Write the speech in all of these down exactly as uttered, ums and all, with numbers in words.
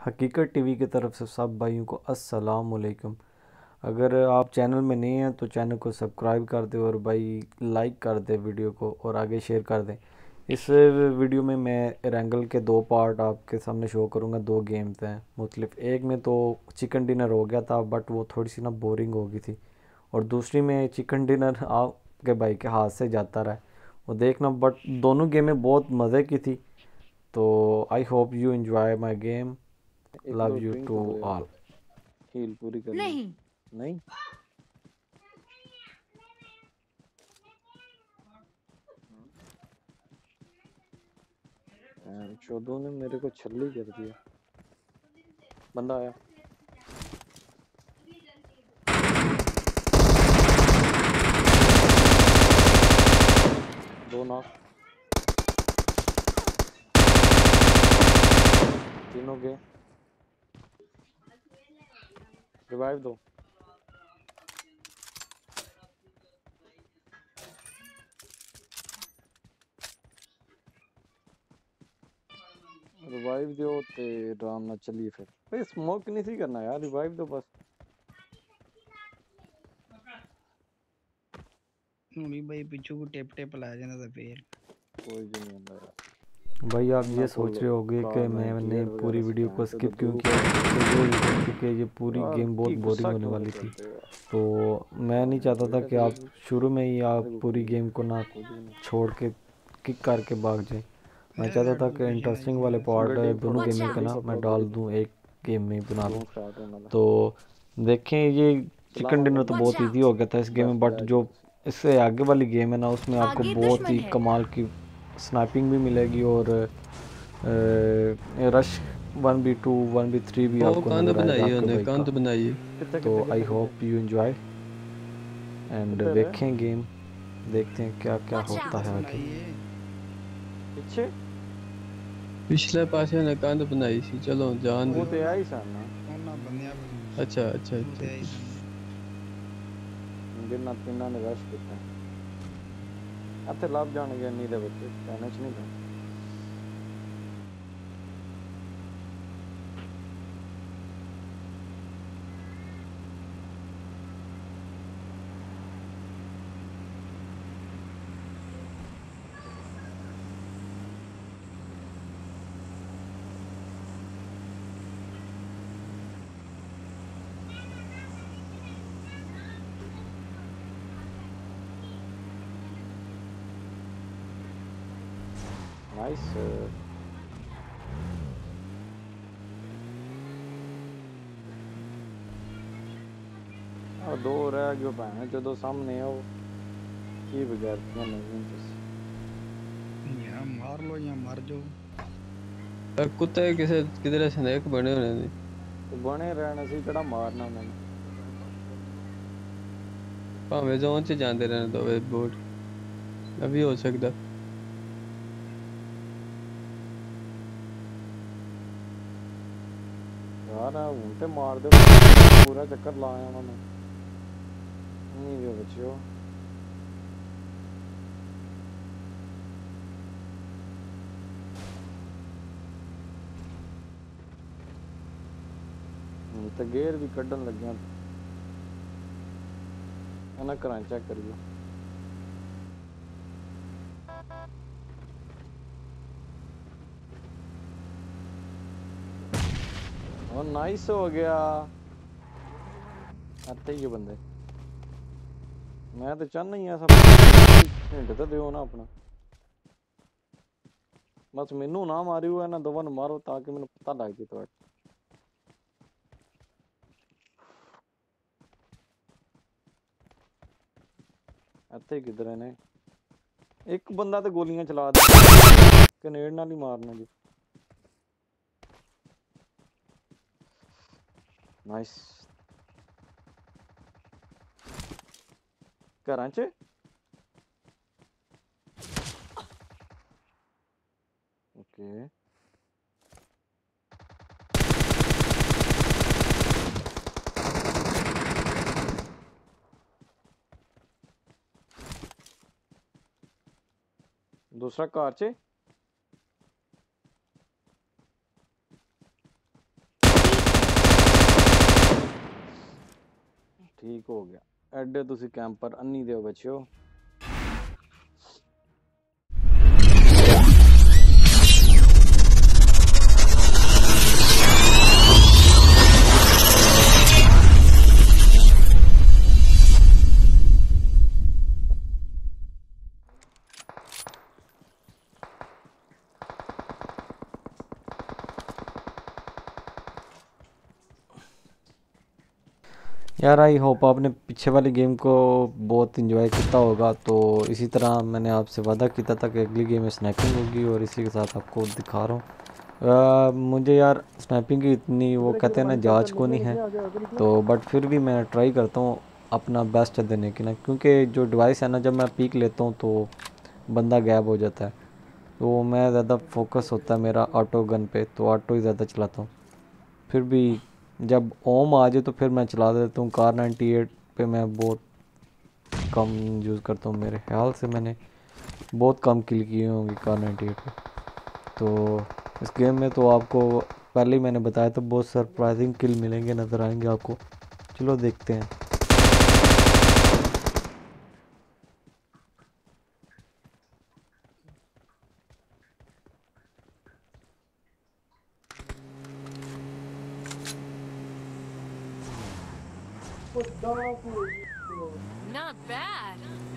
हकीकत टीवी की तरफ से सब भाइयों को अस्सलाम वालेकुम। अगर आप चैनल में नहीं हैं तो चैनल को सब्सक्राइब कर दें और भाई लाइक कर दें वीडियो को और आगे शेयर कर दें। इस वीडियो में मैं एरेंगल के दो पार्ट आपके सामने शो करूंगा। दो गेम्स हैं मुख्तलिफ। एक में तो चिकन डिनर हो गया था बट वो थोड़ी सी ना बोरिंग हो गई थी, और दूसरी में चिकन डिनर आपके भाई के हाथ से जाता रहा। वो देखना, बट दोनों गेमें बहुत मज़े की थी। तो I hope you enjoy my game. एक लव दो यू ड्रिंक टू दो यार, ऑल। हील पूरी करनी है। नहीं। नहीं यार, चौदह ने मेरे को छल्ली कर दिया। बंदा आया। दो नॉक, तीनों के रिवाइव दो। रिवाइव दो ते आराम ना चलिए। फिर भाई स्मोक नहीं सी करना यार, रिवाइव दो बस। नहीं भाई, पिछू को टेप टेप ला जाना था फिर। कोई भी नहीं होता यार। भाई आप ये इन्ना सोच कोल रहे होगे कि कार मैंने नाइंटी एट पूरी वगैरह वीडियो स्पैन को से तो स्किप क्यों दूर किया, भाग तो ये रीज़न थी कि ये पूरी यार। गेम बहुत की बोरिंग गुस्सा होने क्यों वाली थी। करते हो यार? तो मैं नहीं चाहता था बेटा कि तेरे आप शुरू में ही आप तेरे को पूरी की गेम को ना कुछ भी नहीं। छोड़ के किक करके भाग जाए। मैं मेरा चाहता गाड़ी था को कि पीछे इंटरेस्टिंग लगी वाले है। पार्ट गड्डी दोनों फड़ो, Watch गेमिंग के out! गड्डी ना मैं पकड़ो डाल थोड़ी। दूँ, एक गेम में ही बना दूँ। जोन स्टार्ट होने वाला। तो देखें, ये चिकन चलावा डिनर तो गाड़ी। Watch बहुत इजी out! हो गया था इस गेम में, लेफ्ट बट जाएगी जो तो। इससे आगे वाली गेम है ना उसमें आपको आगे बहुत दुश्मन ही है। कमाल की स्नाइपिंग भी मिलेगी, और rush one B two one B three भी वो आपको कंध नज़र आएगा बनाई है आपके उन्हें, भाई का। कंध बनाई है। कितने तो कितने आई कितने कितने होप यू एंजॉय एंड कितने रे? देखें गेम, देखते हैं क्या क्या Watch होता out! है आगे। बनाइए। पीछे पिछले पासे ने कंध बनाई सी, चलो जान वो दे। तो आई सन ना। ਉਹਨਾਂ ਬੰਦਿਆਂ अच्छा अच्छा ਨੂੰ अच्छा ਤੇ ਆਈ अच्छा। ਸਨ। जिन्ना तिन्ना ने रश किया। ਇੱਥੇ ਲੱਭ ਜਾਣਗੇ ਇੰਨੀ ਦੇ ਵਿੱਚ, ਟੈਨਿਸ਼ ਨਹੀਂ ਲੈ। नाइस। ਆ ਦੋ ਰਹਿ ਗਏ ਭੈਣ, ਜਦੋਂ ਸਾਹਮਣੇ ਆਓ ਕੀ ਬਗੈਰਤੀਆਂ ਨਹੀਂ ਤੁਸੀਂ। ਜਾਂ ਮਾਰ ਲੋ ਜਾਂ ਮਰ ਜਾਓ। पर कुत्ते किसे किधर स्नेक बने होने ने। ਤੇ ਬਣੇ ਰਹਿਣ, ਅਸੀਂ ਕਿਹੜਾ ਮਾਰਨਾ ਉਹਨਾਂ ਨੂੰ। भावे जोन च जाते रहने दो वे बोट, अभी हो सकता। ਯਾਰ ਹੁਣ ਤੇ ਮਾਰ ਦਿਓ, ਪੂਰਾ ਚੱਕਰ ਲਾ ਆਇਆ ਉਹਨਾਂ ਨੂੰ। ਨਹੀਂ ਵੀ ਬੱਚਿਓ, ਹੁਣ ਤਾਂ ਗੇਅਰ ਵੀ ਕੱਢਣ ਲੱਗਿਆ। ਇਹਨਾਂ ਘਰਾਂ ਚੈੱਕ ਕਰੀਓ। ਉਹ ਨਾਈਸ ਹੋ ਗਿਆ। ਇੱਥੇ ਹੀ ਬੰਦੇ। ਮੈਂ ਤਾਂ ਚਾਹਨਾ ਹੀ ਆ ਸਭ ਹਿੰਟ ਤਾਂ ਦਿਓ ਨਾ ਆਪਣਾ। ਬਸ ਮੈਨੂੰ ਨਾ ਮਾਰਿਓ, ਇਹਨਾਂ ਦੋਵਾਂ ਨੂੰ ਮਾਰੋ ਤਾਂ ਕਿ ਮੈਨੂੰ ਪਤਾ ਲੱਗ ਜੇ ਤੁਹਾਡਾ। ਇੱਥੇ ਕਿਧਰੇ ਨੇ। ਇੱਕ ਬੰਦਾ ਤੇ ਗੋਲੀਆਂ ਚਲਾ ਦੇ, ਗ੍ਰੇਨੇਡ ਨਾਲ ਹੀ ਮਾਰਨਾ ਜੀ। ਨਾਈਸ। ਘਰਾਂ 'ਚ ਓਕੇ। दूसरा कार च ठीक हो गया एडे तुसी कैंपर अन्नी दे बच्चो। यार आई होप आपने पीछे वाली गेम को बहुत इंजॉय किया होगा। तो इसी तरह मैंने आपसे वादा किया था कि अगली गेम में स्नैपिंग होगी और इसी के साथ आपको दिखा रहा हूँ। मुझे यार स्नैपिंग की इतनी वो कहते हैं ना जांच को नहीं है, तो बट फिर भी मैं ट्राई करता हूँ अपना बेस्ट देने की ना, क्योंकि जो डिवाइस है ना जब मैं पीक लेता हूँ तो बंदा गैप हो जाता है। तो मैं ज़्यादा फोकस होता है मेरा ऑटो गन पे, तो ऑटो ही ज़्यादा चलाता हूँ। फिर भी जब ओम आ जाए तो फिर मैं चला देता हूँ। कार नाइन्टी एट पे मैं बहुत कम यूज़ करता हूँ, मेरे ख्याल से मैंने बहुत कम किल किए होंगे कार नाइन्टी एट पे। तो इस गेम में तो आपको पहले ही मैंने बताया था बहुत सरप्राइजिंग किल मिलेंगे, नज़र आएंगे आपको। चलो देखते हैं। Not bad.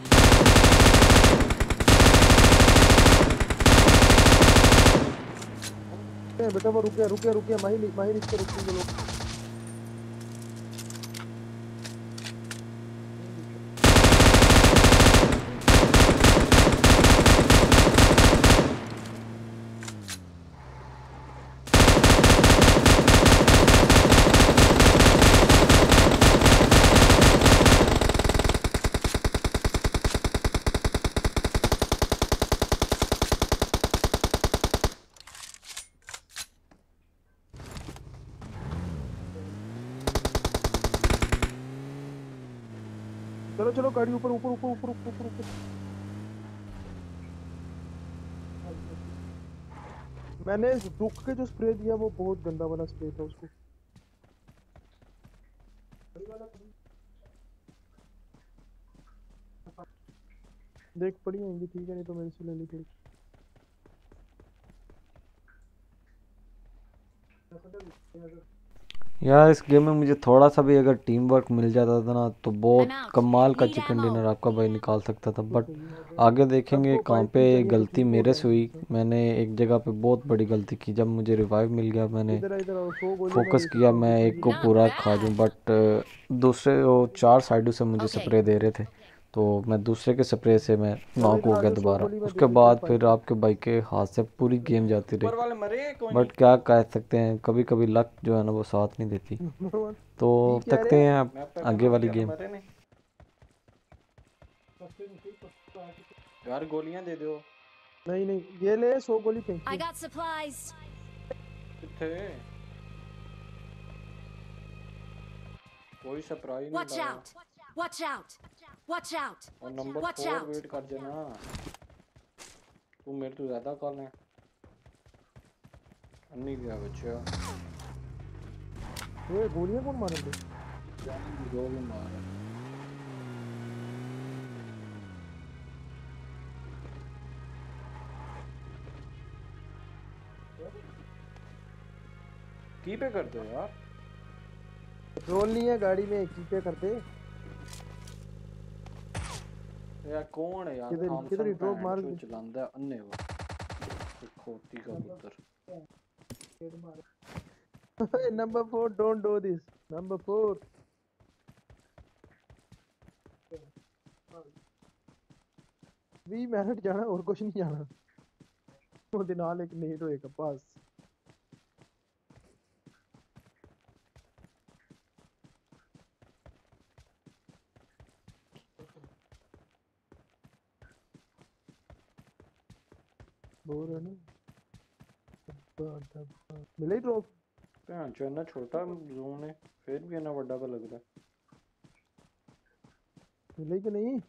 बेटा वो रुके रुके रुके माही माही नीचे रुके लोग। चलो चलो गाड़ी ऊपर ऊपर ऊपर ऊपर ऊपर ऊपर। मैंने रुक के जो स्प्रे दिया वो बहुत गंदा वाला स्प्रे था उसको। देख पड़ी होंगी ठीक है, नहीं तो मेरे से ले ली थी। यार इस गेम में मुझे थोड़ा सा भी अगर टीम वर्क मिल जाता था ना तो बहुत I'm out. कमाल का Need चिकन ammo. डिनर आपका भाई निकाल सकता था। बट आगे देखेंगे सबको कहाँ फाइव पे की चाहिए, गलती ठीक मेरे बोल रहा से हुई। है। मैंने एक जगह पे बहुत बड़ी गलती की, जब मुझे रिवाइव मिल गया मैंने इधर इधर आओ, सौ गोली मैं फोकस दे किया सकता हूँ मैं एक को किसी Not पूरा खा bad. दूं। बट दूसरे वो चार साइडों से मुझे Okay. स्प्रे दे रहे थे, तो मैं दूसरे के स्प्रे से मैं चलो नॉक इधर हो आ गया जाओ, सौ दोबारा। गोली मैं दे उसके सकता हूँ बाद फाइव फिर की। आपके भाई के हाथ से पूरी गेम जाती रही। ऊपर वाले मरे कोई नहीं। बट क्या कह सकते हैं, कभी कभी लक जो है ना वो साथ नहीं देती। तो ठीक कह देखते रहे हैं अब मैं पे आगे कहना वाली तेरे गेम। मरे ने यार गोलियां दे दो। नहीं नहीं ये ले, सौ गोली फेंक I दी। got supplies. किथे कोई सरप्राइज नहीं Watch लाया। out. Watch out. Watch out. और number Watch four out. Wait कर देना, तू मेरे तो ज्यादा कॉल है। अन्नी गया बच्चा ये गोलियां कौन मार रहे? जो भी मार की पे करते हो यार। पेट्रोल नहीं है गाड़ी में, की पे करते। यार कौन है यार किधर थॉमसन किधर ड्रॉप भैन मार जो दे। चलांदा है अन्ने वो खोती का पुत्र। Number four don't do this. Number four भी मिनट जाना और कुछ नहीं जाना। ਉਹਦੇ ਨਾਲ ਇੱਕ ਨੀਟ ਹੋਏਗਾ ਬਸ। बोर है ना मिले ही ड्रॉप। ਭੈਣ ਚੋ ਇੰਨਾ ਛੋਟਾ ਜ਼ੂਮ ਹੈ ਫਿਰ ਵੀ ਇੰਨਾ ਵੱਡਾ ਤਾਂ ਲੱਗਦਾ। मिले कि नहीं?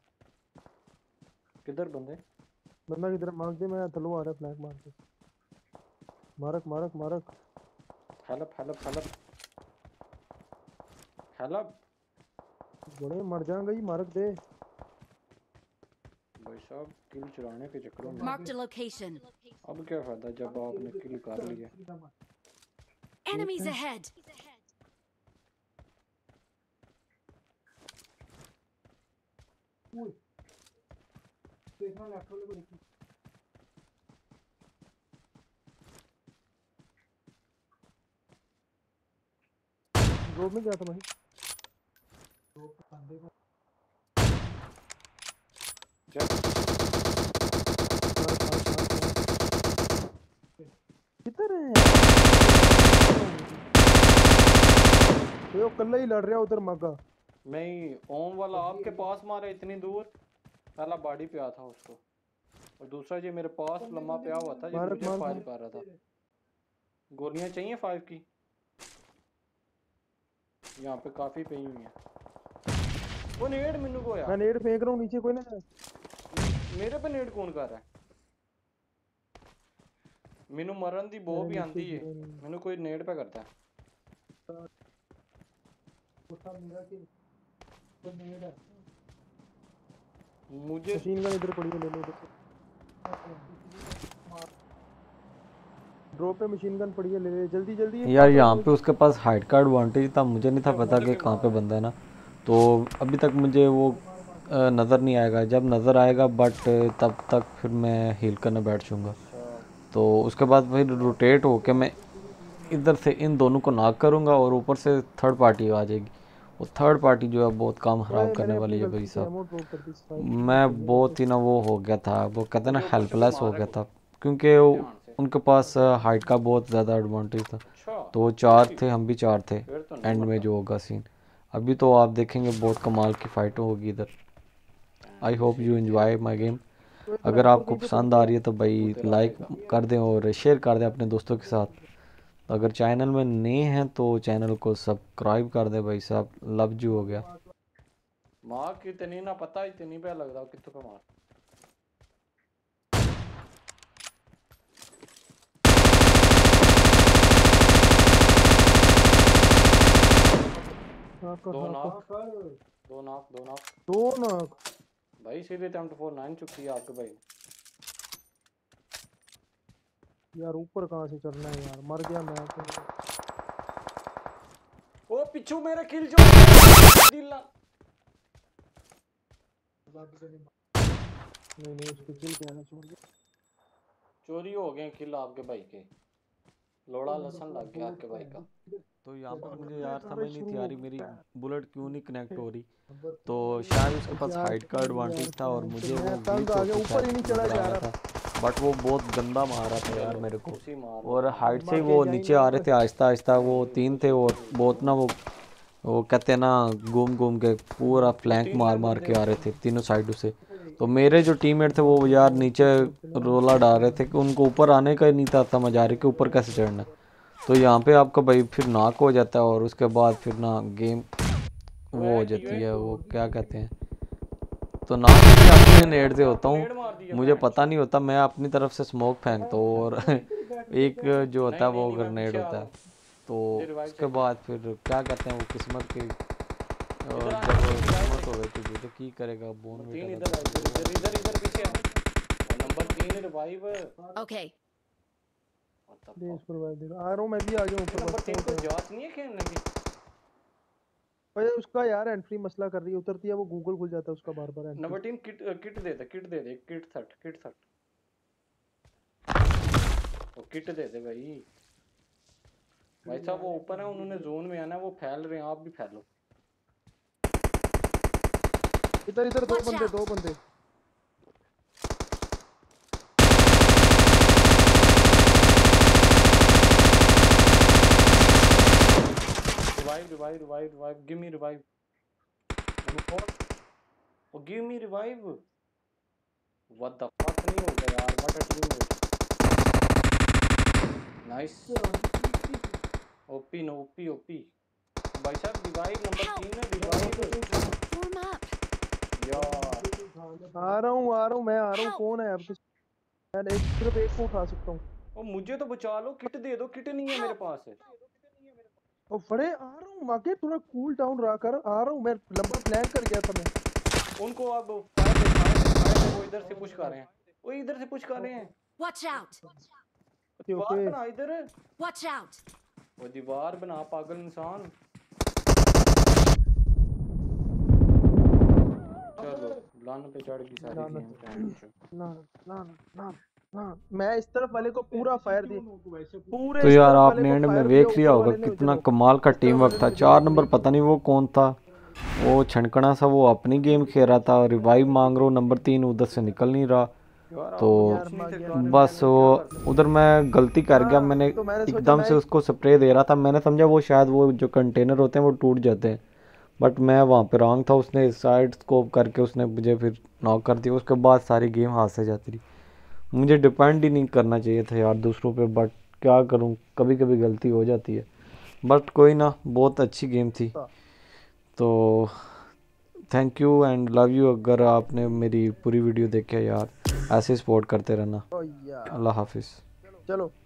किधर बंदे? बंदा किधर मार दे, मैं थलो आ रहा फ्लैग मार के। मारक मारक मारक हेल्प हेल्प हेल्प हेल्प। बड़े मर जाएंगे, मारक दे। भाई साहब किल चुराने के चक्करों में Marked a location. अब क्या फायदा जब आपने किल कर लिया। Enemies ahead. देखना लेफ्ट वाले को देखी। ड्रॉप में गया था भाई। ड्रॉप पे बंदे को जब किधर है ये? कल्ला ही लड़ रहा उधर मगा। मैं ही ओम वाला आपके पास मारा इतनी दूर, पहला बॉडी पे आया था उसको, और दूसरा ये मेरे पास लम्हा पे हुआ था, ये मारक मुझे मार फायर कर रहा था। गोलियां चाहिए फाइव की? यहाँ पे काफी पई हुई हैं। वो नेड मेनू को मैं यार, नेड फेंक रहा हूँ नीचे, कोई ना मेरे पे नेड कौन कर रहा है? मेनू मरन दी बो भी आंदी है, मेनू कोई नेड पे करता है। मुझे मशीन गन इधर पड़ी है, ले लो इधर। ड्रॉप पे मशीन गन पड़ी है, ले ले जल्दी जल्दी। यार यहाँ पे उसके पास हाइट का एडवांटेज था, मुझे नहीं था पता कि कहाँ पे बंदा है ना, तो अभी तक मुझे वो अ, नज़र नहीं आएगा। जब नज़र आएगा बट तब तक फिर मैं हील करने बैठ जाऊँगा। तो उसके बाद फिर रोटेट होके मैं इधर से इन दोनों को नॉक करूँगा और ऊपर से थर्ड पार्टी आ जाएगी। वो थर्ड पार्टी जो है बहुत काम ख़राब करने वाली है भाई साहब। मैं बहुत ही ना वो हो गया था, वो कहते हैं ना हेल्पलेस हो गया था, क्योंकि उनके पास हाइट का बहुत ज़्यादा एडवांटेज था। तो वो चार थे, हम भी चार थे। एंड में जो होगा सीन अभी तो आप देखेंगे, बहुत कमाल की फ़ाइट होगी इधर। I hope you enjoy my game. अगर आपको पसंद आ रही है तो भाई लाइक कर दें और शेयर कर दें अपने दोस्तों के साथ। अगर चैनल में नए हैं तो चैनल को सब्सक्राइब कर दें भाई साहब। लव यू हो गया। माँ की इतनी ना पता, इतनी पे लग रहा कितों पे मार। दो नाक दो नाक दो नाक दो नाक भाई, सीधे अटेम्प्ट फोर नाइन चुकी है आपके भाई। यार ऊपर कहाँ से चढ़ना है यार, मर गया मैं तो। ओ पिछू मेरे किल जो दिल नहीं नहीं उसको किल पे आना छोड़ दे। चोरी हो गए किल आपके भाई के, लोड़ा लसन लग गया आपके भाई का। तो यहाँ पर मुझे यार समझ नहीं थी आ रही मेरी बुलेट क्यों नहीं कनेक्ट हो रही। तो शायद उसके पास हाइट का एडवांटेज था और मुझे वो तंग आ गया, ऊपर ही नहीं चढ़ा जा रहा था, बट वो बहुत गंदा मार रहा था यार मेरे को। उसी मार और हाइट से वो नीचे आ रहे थे आहिस्ता आहिस्ता, वो तीन थे और बहुत ना वो वो कहते हैं ना घूम घूम के पूरा फ्लैंक मार मार के आ रहे थे तीनों साइडों से। तो मेरे जो टीममेट थे वो यार नीचे रोला डाल रहे थे कि उनको ऊपर आने का ही नहीं था समझ आ रही कि ऊपर कैसे चढ़ना। तो यहाँ पे आपका भाई फिर नाक हो जाता है और उसके बाद फिर ना गेम वो हो जाती है, वो क्या कहते हैं, तो नाक भी अपने नेट से होता हूँ, मुझे पता नहीं होता, मैं अपनी तरफ से स्मोक फेंकता हूँ और एक जो होता है वो ग्रेनेड होता है। तो उसके बाद फिर क्या कहते हैं वो किस्मत की, और जब किस्मत हो गई तो तो की करेगा बोन तीन में इधर इधर इधर इधर पीछे और नंबर तीन रिवाइव। Okay. दे इसको रिवाइव दे, आ रहा हूँ मैं भी, आ जाऊँ ऊपर। नंबर तीन को जांच नहीं है खेलने की भाई उसका यार एंट्री मसला कर रही है, उतरती है वो गूगल खुल जाता है उसका बार बार। नंबर टीम किट किट दे दे किट दे दे किट थर्ट किट थर्ट वो किट दे दे भाई। भाई साहब वो ऊपर है, उन्होंने जोन में आना है, वो फैल रहे हैं, आप भी फैलो। इधर इधर दो Watch बंदे out. दो बंदे revive revive revive revive give me revive oh give me revive. What the fuck नहीं होगा यार, what a team nice. OP no OP OP भाई साहब रिवाइव नंबर तीन है रिवाइव Form up. यार। आ रहा हूँ आ रहा हूँ मैं आ रहा हूँ। Help. कौन है अब? मैं एक सिर्फ एक को उठा सकता हूँ। ओ मुझे तो बचा लो, किट दे दो, किट नहीं है मेरे पास है। ओ फड़े आ रहा हूँ माके, थोड़ा कूल डाउन रहा कर, आ रहा हूँ मैं, लंबा प्लान कर गया था मैं। उनको अब फायर दे, फायर दे, फायर दे, वो इधर से पुश कर रहे हैं, वो इधर से पुश कर रहे हैं। Watch out! दीवार ओके बना इधर, Watch out! वो दीवार बना पागल इंसान। चलो लान पे चढ़ गई सारी ना ना गेम। ना ना ना ना, मैं इस तरफ वाले को पूरा फायर दिया, पूरे तो इस यार तरफ वाले आपने को एंड में फायर देख दिया, लिया ऊपर होगा वाले ने कितना जो कमाल का इस तरफ टीम वर्क वाले था। ने चार जो नंबर गोली पता नहीं वो कौन था, वो छनकना सा, वो अपनी गेम खेल रहा था, रिवाइव मांग रहा, नंबर तीन उधर से निकल नहीं रहा। यार तो आप यार कुछ नहीं थे मागिया करने, बस मैंने वो क्या कर सकता उधर मैं गलती कर गया, हाँ, मैंने तो मैंने सोचा एकदम मैं से उसको स्प्रे दे रहा था, मैंने समझा वो शायद वो जो कंटेनर होते हैं वो टूट जाते हैं, बट मैं वहाँ पे रॉन्ग था। उसने साइड स्कोप करके उसने मुझे फिर नॉक कर दिया। उसके बाद सारी गेम हाथ से जाती रही। मुझे डिपेंड ही नहीं करना चाहिए था यार दूसरों पे, बट क्या करूँ, कभी कभी गलती हो जाती है। बट कोई ना, बहुत अच्छी गेम थी। था। तो thank you and love you. अगर आपने मेरी पूरी वीडियो देखी है यार, ऐसे सपोर्ट करते रहना। ओ यार अल्लाह हाफिज़। चलो